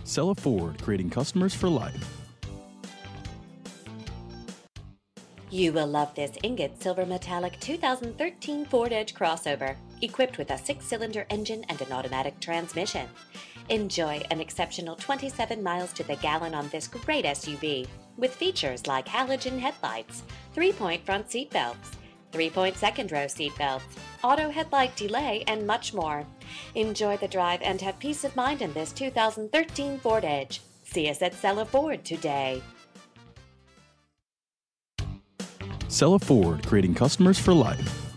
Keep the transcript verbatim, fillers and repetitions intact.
Cella Ford, creating customers for life. You will love this ingot silver metallic two thousand thirteen Ford Edge crossover, equipped with a six-cylinder engine and an automatic transmission. Enjoy an exceptional twenty-seven miles to the gallon on this great S U V, with features like halogen headlights, three-point front seat belts, three-point second row seat belts, auto headlight delay, and much more. Enjoy the drive and have peace of mind in this two thousand thirteen Ford Edge. See us at Cella Ford today. Cella Ford, creating customers for life.